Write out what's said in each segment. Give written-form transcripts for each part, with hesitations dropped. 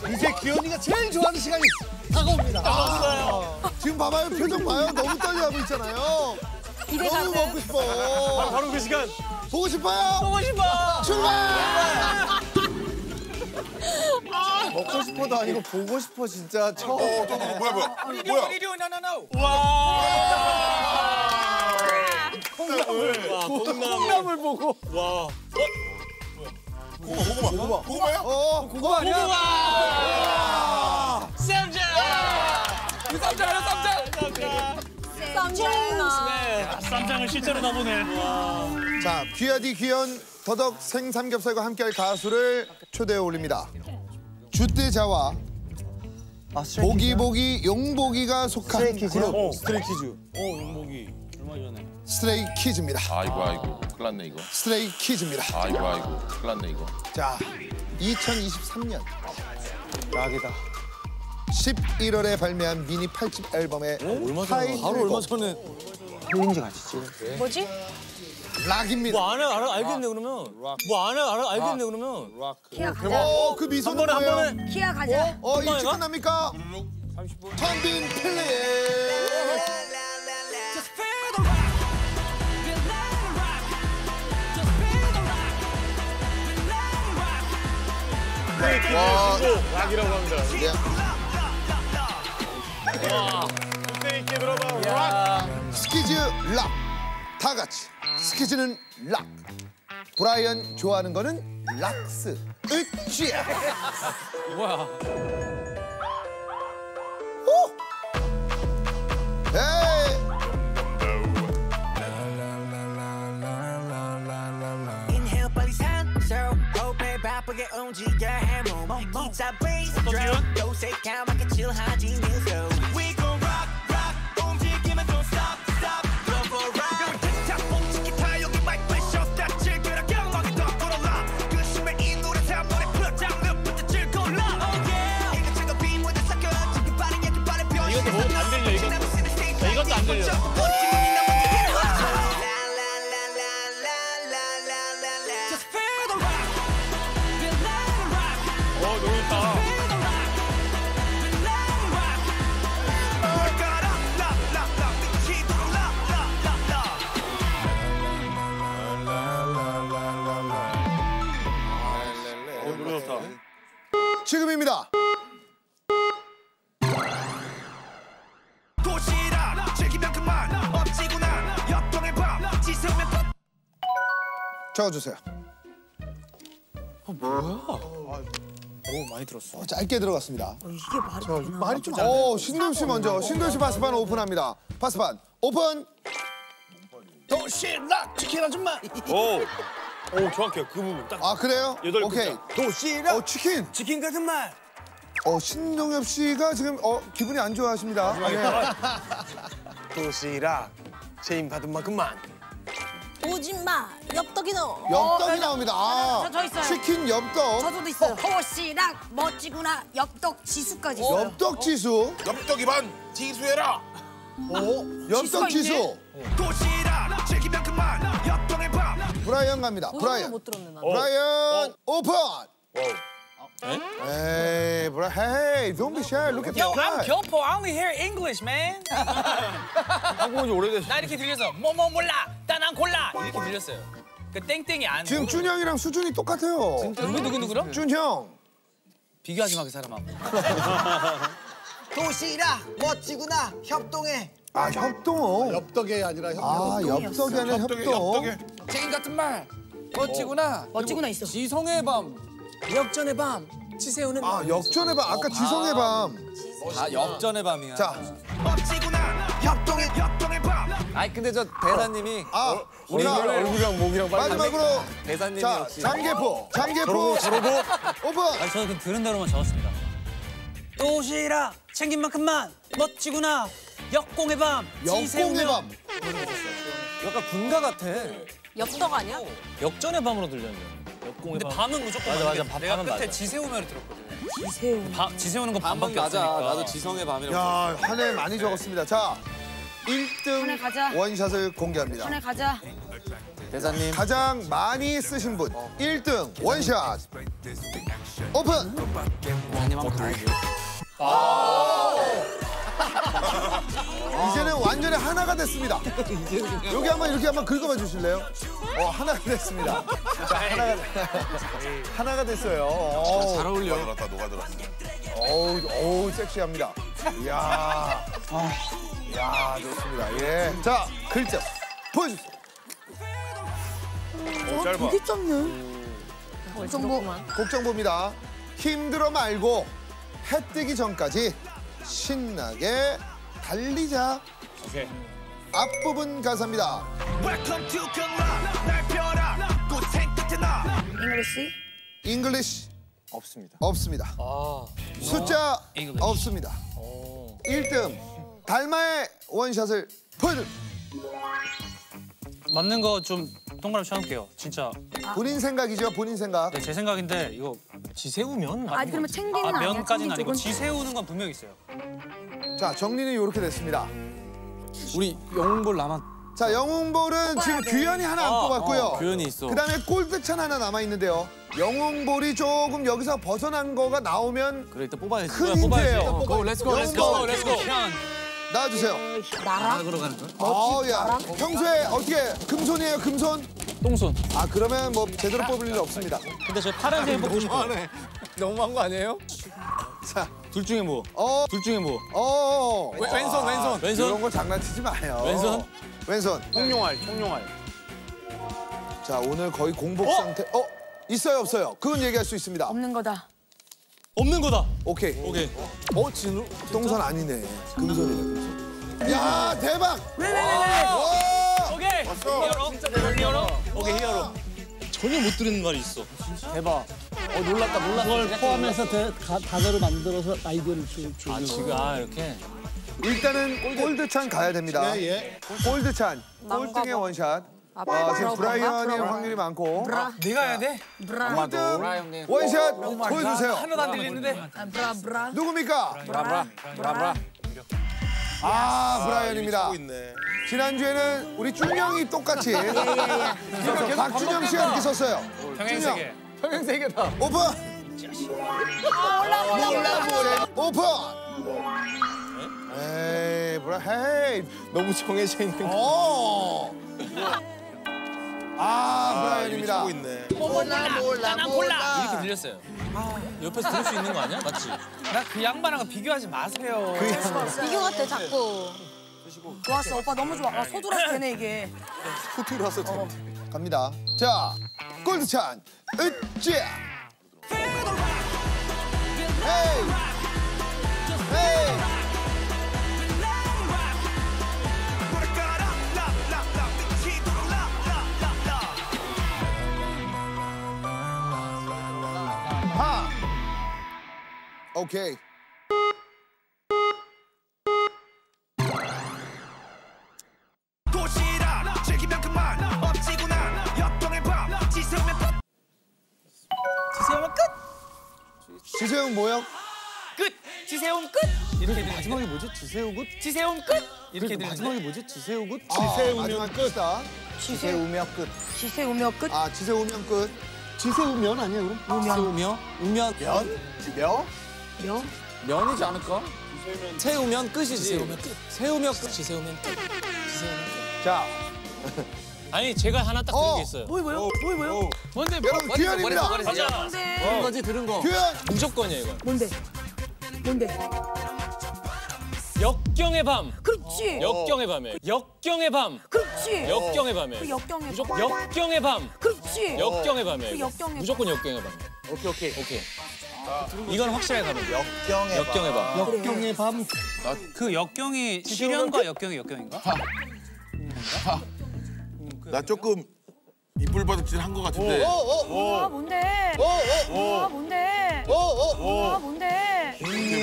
이제 기현이가 제일 좋아하는 시간이 다가옵니다. 지금 봐봐요, 표정 봐요. 너무 떨려하고 있잖아요. 너무 먹고 싶어. 바로 그 시간. 보고 싶어요? 보고 싶어. 출발! 먹고 싶어도 아니고 보고 싶어 진짜 처음. 뭐야. 콩나물 보고. 와. 고구마야? 고구마 아니야? 쌈장. 그 쌈장이야 쌈장. 쌈장. 쌈장을 실제로 나보네. 자, 귀하디 귀연 더덕 생삼겹살과 함께할 가수를 초대해 올립니다. 주대자와 보기보기 용보기가 속한 그룹 스트레이키즈. 용복이 얼마 전에. 스트레이키즈입니다. 아이고 큰일 났네 이거. 스트레이키즈입니다. 아이고 큰일 났네 이거. 자, 2023년 락이다. 11월에 발매한 미니 8집 앨범의 타이틀곡 전에. 뭐지? 락입니다. 뭐 알겠네 그러면. 알겠네 그러면. 키아 가자. 그 미소는 한 번에 뭐예요? 키아 가자. 일찍 끝납니까? 30분. 천빈 플레이. 락이라고 합니다. 예. 스테이키 들어봐. 락. 스키즈 락. 다 같이. 스키즈는 락. 브라이언 좋아하는 거는 락스. 으쌰. 뭐야? 오! 에이. Inhale 빨리 산소 호흡에 바쁘게 움직여 해몸 기타 베이스 드럼 또 새까맣게 칠하지 뉴스 We gon' rock rock 움직이면 don't stop stop go for rock 틱탁 뽕치기 타 여기 마이크 쇼스타 즐겨라 경험이 더 불어라 그 심해 이 노래 사물에 풀장르부터 즐거라 Oh yeah 이거 제가 빈무대 섞여 지금 빠른 얘기 빠른 별 이것도 뭐안 들려 이거. 이것도 안 들려. 너무 좋다. 노래 좋다. 지금입니다. 도시락 즐기면 그만 업지구나 역동의 밤 지새우면 적어주세요. 많이 들었어. 짧게 들어갔습니다. 이게 말이 되나? 말이 좀 신동 씨 먼저. 신동 씨 바스판 오픈합니다. 바스판 오픈. 도시락 치킨 아줌마. 오 정확해요. 그 부분 딱. 아, 그래요? 여덟 오케이. 도시락 치킨. 치킨 같은 말. 신동엽 씨가 지금 기분이 안 좋아하십니다. 도시락 체인 받은 만큼만. 오지마 엽떡이 넣어. 엽떡이 나옵니다. 저 있어요. 치킨 엽떡. 저도 있어요. 도시락 멋지구나 엽떡 지수까지 있어요. 엽떡 지수. 엽떡이 반 지수해라. 엽떡 지수가 지수. 도시락 즐기면 그만 역동의 밤 브라이언 갑니다. 브라이언. 못 들었네 나. 브라이언 오픈. Hey, bro. Hey, don't be shy. Look at Yo, the I'm guy. 교포. I only hear English, man. 한국 온지 오래됐어. 나 이렇게 들려서 뭐뭐 몰라, 따난 골라 이렇게 들렸어요. 그 땡땡이 안. 지금 준형이랑 수준이 똑같아요. 누구랑? 준형. 비교하지 마 그 사람하고. 도시락 멋지구나 협동해. 협동. 엽떡이 아니라 엽떡이 아니라 협동. 체인 같은 말 멋지구나. 멋지구나 있어. 지성의 밤 역전의 밤 지새우는 밤. 역전의 밤. 아까 지성의 밤. 역전의 밤이야. 자. 멋지구나 역동의 밤 아니 근데 저 대사님이 우리가 얼굴이랑 목이랑 마지막으로 대사님이 자, 역시 장계포 오픈. 저는 그냥 들은 대로만 적었습니다. 도시락 챙긴 만큼만 멋지구나 역공의 밤 역공의 밤. 약간 군가 같아. 엽떡 아니야? 역전의 밤으로 들렸는데. 역공의 밤. 근데 밤은 무조건 맞아. 내가 밤은 끝에 맞아. 지새우면을 들었거든. 지새우. 지새우는 거 밤은 밤밖에 맞아. 없으니까. 나도 지성의 밤이라고. 야, 한 해 많이 적었습니다. 자, 한해 1등 가자. 원샷을 공개합니다. 전에 가자. 대사님. 가장 많이 쓰신 분 1등 원샷 오픈. 이제는 완전히 하나가 됐습니다. 여기 한번 이렇게 한번 긁어봐 주실래요? 하나가 됐습니다. 자, 하나가 됐어요. 잘 어울려. 녹아들었다, 녹아들었어. 어우, 섹시합니다. 이야. 이야, 좋습니다. 예. 자, 글자 보여주세요. 짧아. 되게 짧네. 곡정보입니다. 힘들어 말고 해 뜨기 전까지 신나게 달리자. 오케이. 앞부분 가사입니다. Welcome to Korea 날 펴라 꽃생 끝에 나 잉글리시? 잉글리시 없습니다. 없습니다. 숫자 없습니다. 1등 달마의 원샷을 보여드립니다. 맞는 거 좀 동그라미 쳐놓을게요. 진짜. 본인 생각이죠, 본인 생각. 네, 제 생각인데 이거 지새우면 아니 그러면 챙기는 아니야? 면까지는 챙긴 아니고 쪽은? 지새우는 건 분명히 있어요. 자, 정리는 이렇게 됐습니다. 우리 영웅볼 남았. 자, 영웅볼은 지금 규현이 하나 안 뽑았고요. 규현이 있어. 그다음에 골드찬 하나 남아 있는데요. 영웅볼이 조금 여기서 벗어난 거가 나오면 그래 일단 뽑아야지. 큰 힌트예요. 고 렛츠고 렛츠고, 렛츠고. 나와주세요. 나랑? 야, 평소에 어떻게 금손이에요, 금손? 똥손. 아, 그러면 뭐 제대로 뽑을 일 없습니다. 근데 저 파란색 뽑고 싶어요. 너무한 거 아니에요? 자, 둘 중에 뭐? 둘 중에 뭐? 왼손. 이런 왼손. 거 장난치지 마요. 왼손? 왼손. 통용알. 자, 오늘 거의 공복 상태. 있어요, 없어요? 그건 얘기할 수 있습니다. 없는 거다. 없는 거다. 오케이. 오케이. 진우? 똥손 아니네. 금손이네, 금손. 야, 대박! 왜? 오케이. 히어로. 진짜 대박 히어로. 오케이 히어로. 전혀 못 들은 말이 있어. 대박. 놀랐다. 그걸 포함해서 단어를 만들어서 아이디어를 주고. 지금 이렇게. 일단은 골드찬 가야 됩니다. 골드찬, 꼴등의 원샷. 지금 브라이언이 확률이 많고. 내가 해야 돼? 꼴등 원샷 보여주세요. 하나도 안 들리는데. 브라. 누굽니까? 브라. 브라이언입니다. 지난주에는 우리 준영이 똑같이 박준영 씨가 이렇게 썼어요. 평행세계. 평행세계다. 오픈! 오픈! 에이, 헤이. 너무 정해져 있는 브라이언입니다. 이렇게 들렸어요. 옆에서 들을 수 있는 거 아니야? 맞지? 나 그 양반하고 비교하지 마세요. 이거 같아 자꾸. 좋았어 오빠 너무 좋아. 소두라서 되네 이게. 후트라서 갑니다. 자, 골드찬, 으쌰! 헤이! 헤이! 오케이. 도시락 즐기면 그만 멋지구나 역동의 밤 지새우면 지세웅 뭐요? 끝. 지새움 끝. 이렇게 들리는. 마지막이 뭐지? 지새우굿? 지새움 끝. 이렇게 들리는. 마지막이 뭐지? 지새우굿? 마지막 끝이다. 지새우며 끝. 지새우며 끝. 지세우면 끝. 지새우면 아니에요 그럼? 지새우며? 우면? 며? 면이지 않을까? 채우면 끝이지. 지새우면 끝. 세우면 끝. 지새우면 끝. 지새우면 끝. 자, 아니 제가 하나 딱 들은 게 있어요. 뭐요? 뭔데? 여러분 규현입니다. 맞아. 뭔데? 거지 들은 거. 규현. 무조건이야 이건. 뭔데? 역경의 밤. 그렇지. 역경의 밤에. 역경의 밤. 그렇지. 역경의 밤에. 그 역경의 무조건 밤. 역경의 밤. 그렇지. 역경의 밤에. 그 역경의 무조건 역경의 밤. 오케이. 이건 확실하게 가면 돼. 역경의 밤. 역경의 밤. 그 역경이 실현과 역경이 역경인가? 나 조금 이불 바둑질 한 거 같은데. 아 뭔데? 아 뭔데? 아 뭔데?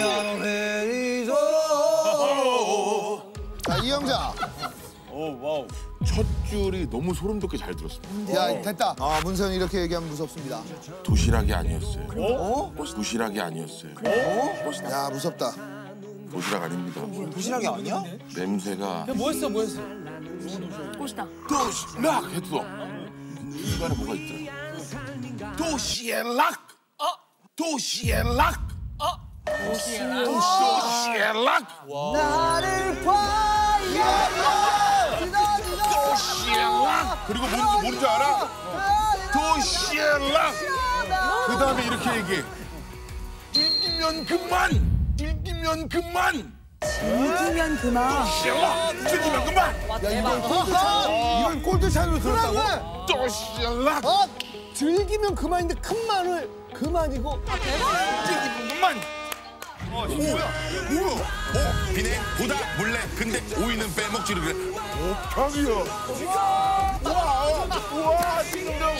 자, 이영자. 와우. 첫 줄이 너무 소름 돋게 잘 들었습니다. 야, 됐다. 문세영 이렇게 얘기하면 무섭습니다. 도시락이 아니었어요. 도시락이 아니었어요. 야, 무섭다. 도시락 아닙니다. 도시락이 아니야? 냄새가 뭐 했어? 꽃이다. 도시락 했어. 중간에 뭐가 있더라. 도시락. 도시락. 도시락. 나를 봐야 도시락. 그리고 뭔지 알아? 도시락. 그 다음에 이렇게 얘기해. 즐기면 그만. 즐기면 그만. 즐기면 그만. 도시락. 즐기면 그만. 이건 골드차이로 들었다고? 도시락. 즐기면 그만인데 큰 말을 그만이고. 즐기면 그만. 뭐야? 비냉, 보다, 물레, 근데 오이는 빼먹지를 그래. 옥탕이야. 우와, 진정.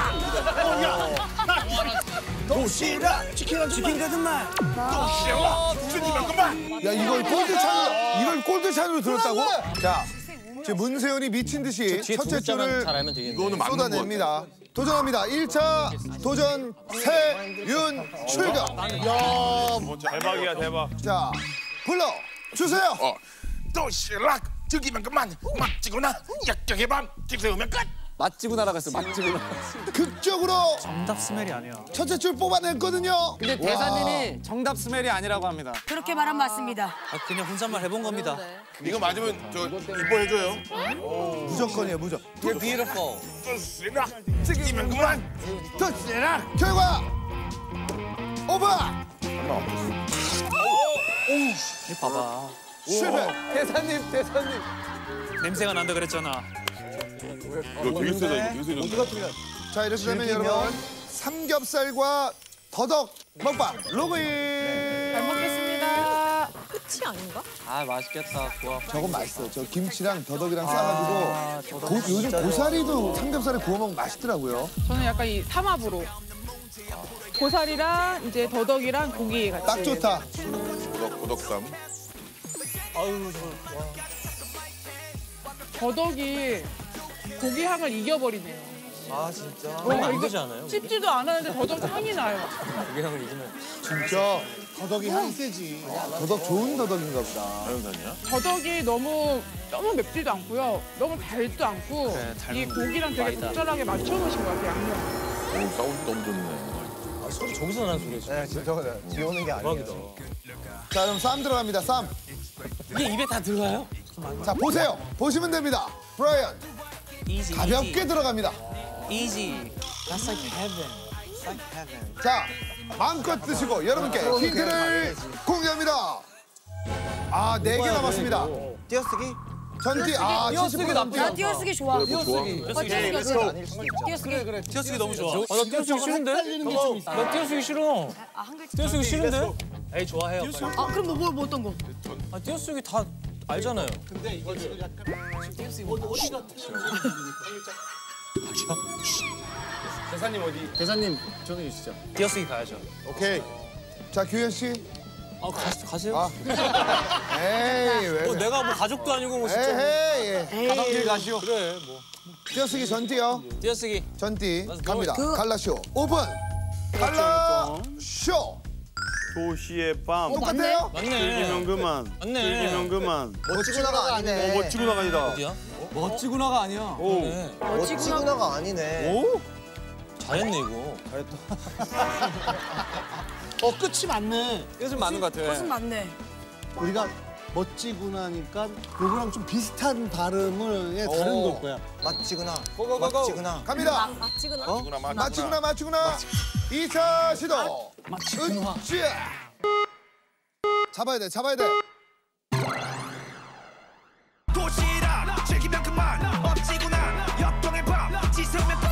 도시락 치킨 같은 말. 도시락. 즐기면 그만. 야, 이걸 골드차이로 들었다고? 자, 지금 문세윤이 미친 듯이 첫째 줄을 이거는 맞는 거 쏟아냅니다. 도전합니다. 1차 도전 세윤 출격. 대박이야 대박. 자, 불러 주세요. 도시락. 즐기면 그만. 맛지구나. 역경의 밤. 지새우면 끝. 맛지구나라고 했어. 맛지구나. 극적으로 정답 스멜이 아니야. 첫째 줄 뽑아냈거든요. 근데 대사님이 정답 스멜이 아니라고 합니다. 그렇게 말하면 맞습니다. 그냥 혼잣말 해본 겁니다. 이거 맞으면 저 이뻐해줘요. 무조건이에요, 무조건. You're beautiful. 도시락. 즐기면 그만. 도시락 결과 오버. 봐봐. 실패. 대사님. 냄새가 난다 그랬잖아. 이거 되게 세다. 이거 되게 세다. 자, 이렇게 되면 여러분 삼겹살과 더덕 먹방 로그인. 잘 먹겠습니다. 끝이 아닌가? 아 맛있겠다. 좋아. 저건 맛있어요. 저 김치랑 더덕이랑 싸가지고 요즘 고사리도 삼겹살에 구워 먹으면 맛있더라고요. 저는 약간 이 삼합으로 고사리랑 이제 더덕이랑 고기 같이. 딱 좋다. 고덕삼. 더덕이 고기 향을 이겨버리네요. 아 진짜. 안 되지 않아요? 씹지도 않았는데 더덕 향이 나요. 고기 향을 잊으면. 진짜 더덕이 향이 세지. 더덕 좋은 더덕인가 보다. 자연산이야? 더덕이 너무 맵지도 않고요. 너무 달지도 않고 이 고기랑 되게 적절하게 맞춰놓으신 것 같아요, 양념. 오, 사운드 너무 좋네. 소리 저기서 나는 소리지. 네, 진짜 비 오는 게 아니에요. 자, 그럼 쌈 들어갑니다. 쌈. 이게 입에 다 들어가요? 자, 보세요. 보시면 됩니다. 브라이언. Easy. 가볍게 들어갑니다. Easy. That's like heaven. It's like heaven. 자, 마음껏 드시고 여러분께 힌트를 공개합니다. 아, 4개 남았습니다. 띄어쓰기? 전띠, 띄어쓰기 70% 나쁘지 나 띄어쓰기 좋아. 띄어쓰기. 띄어쓰기. 그래. 띄어쓰기 너무 좋아. 나 띄어쓰기 싫은데? 나 띄어쓰기 싫어. 아, 한 글자. 띄어쓰기 싫은데? 에이 좋아해요. 아, 그럼 뭐 어떤 거? 아 띄어쓰기 다 알잖아요. 대사님 전해 주시죠. 띄어쓰기 가야죠. 오케이. 자, 규현 씨. 가세요. 에이, 왜. 내가 뭐 가족도 아니고 뭐 진짜. 에헤이. 가방길 가시오. 그래 뭐. 띄어쓰기 전띠요. 띄어쓰기. 전띠 Let's go. 갑니다. 갈라쇼 오픈. 갈라쇼. 도시의 밤. 똑같아요? 맞네. 즐기면 그만. 맞네. 즐기면 그만. 멋지구나가 아니네. 멋지구나가 아니다. 어디야? 멋지구나가 아니야. 오. 네. 멋지구나가 아니네. 오? 잘했네 이거. 끝이 맞네. 뜻은 맞는 것 같아. 무슨 맞네. 우리가 멋지구나니까 요거랑 좀 비슷한 발음을 다른 걸 거야. 멋지구나. 고고고고. 멋지구나. 갑니다. 맞지구나. 맞추구나. 2차 시도. 맞추구나. 잡아야 돼. 도시락 즐기면 그만 멋지구나 역경의 밤 지새우면 끝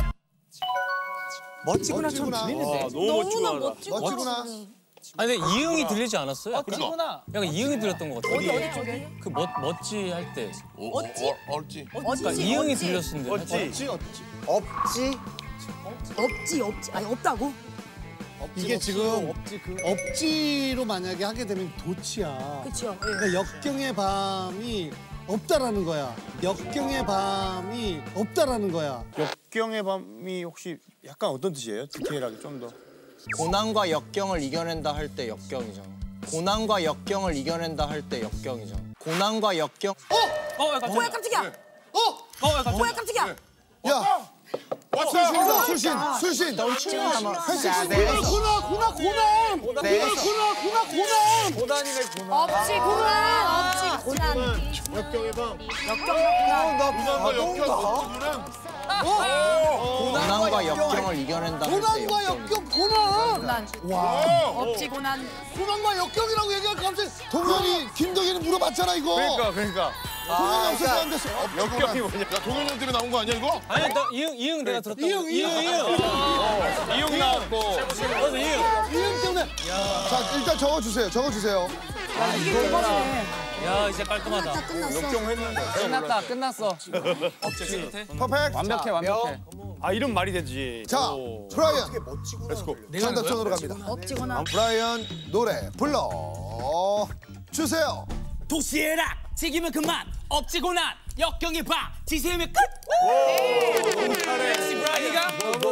멋지구나. 너무 멋지구나. 멋지구나. 아니 근데 이응이 들리지 않았어요? 멋지구나. 약간 이응이 들렸던 것 같아. 어디 쪽에? 그 멋지 할 때. 얼지? 그러니까 이응이 들렸는데. 어찌? 없지? 없지. 아니, 없다고? 이게 지금 억지로 만약에 하게 되면 도치야. 그쵸. 예. 그러니까 역경의 밤이 없다라는 거야. 역경의 밤이 없다라는 거야. 역경의 밤이 혹시 약간 어떤 뜻이에요? 디테일하게 좀 더. 고난과 역경을 이겨낸다 할 때 역경이죠. 고난과 역경을 이겨낸다 할 때 역경이죠. 고난과 역경. 뭐야, 깜짝이야. 뭐야, 깜짝이야. 야. 술신이다. 술신. Don't you 회식 gonan. 고난! 업지 고난. 역경의 밤. 고난과 역경 고난과 역경을 이겨낸다 할 때 고난과 역경이죠. 역경 고난. 고난. 와. 업지 고난. 고난과 역경이라고 얘기하니까 갑자기 동현이 김동현이 물어봤잖아 이거. 그러니까 동현이 없어서 안 됐어. 역경이 뭐냐? 야 동현이 형 때문에 나온 거 아니야 이거? 아니 나 이응 내가 들었다. 이형 나왔고. 이형 때문에. 자 일단 적어주세요. 이게 대박이네. 야 이제 깔끔하다. 다 끝났어. 끝났다 끝났어. 퍼펙트. 완벽해. 아 이름 말이 되지. 자 브라이언 정답전으로 갑니다. 업지 고난. 브라이언 노래 불러 주세요. 도시락 튀기면 그만 업지 고난 역경의 밤 지새우면 끝. 아니가?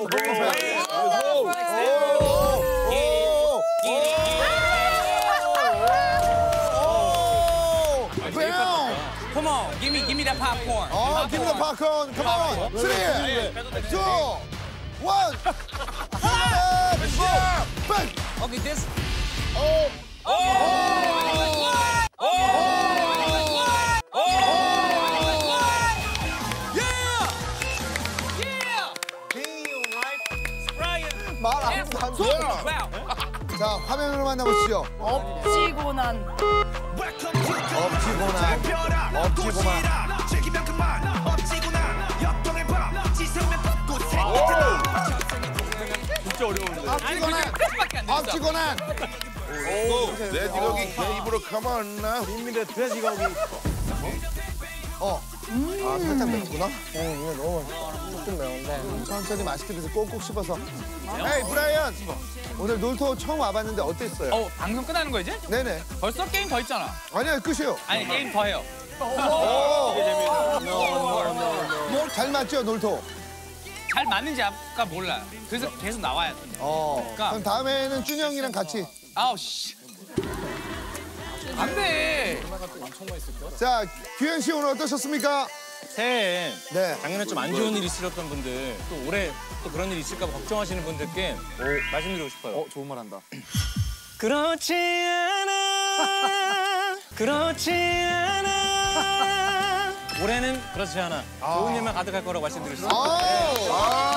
Come on, give me that popcorn. Give me the popcorn. Come on. 3, 2, 1. Okay, this. 자 화면으로 만나보시죠. 업지 고난. 업지 고난. 내 지각이 개입으로 가만 나. 국민의 돼지고기. 살짝 맵구나. 이거 너무 조금 매운데. 천천히 맛있게 드세요. 꼭꼭 씹어서. 에이 브라이언. 오늘 놀토 처음 와봤는데 어땠어요? 방송 끝나는 거 이제? 네네. 벌써 게임 더 있잖아. 아니야 끝이요. 아니 게임 더 해요. 잘 맞죠 놀토? 잘 맞는지 아까 몰라. 그래서 계속 나와야 돼. 그럼 다음에는 준영이랑 같이. 아우 씨. 안 돼. 자 규현 씨 오늘 어떠셨습니까? 새해 네. 작년에 좀 안 좋은 일 있으셨던 분들 또 올해 또 그런 일 있을까 봐 걱정하시는 분들께 말씀드리고 싶어요. 좋은 말 한다. 그렇지 않아 그렇지 않아 올해는 그렇지 않아 좋은 일만 가득할 거라고 말씀드릴 수 있어요.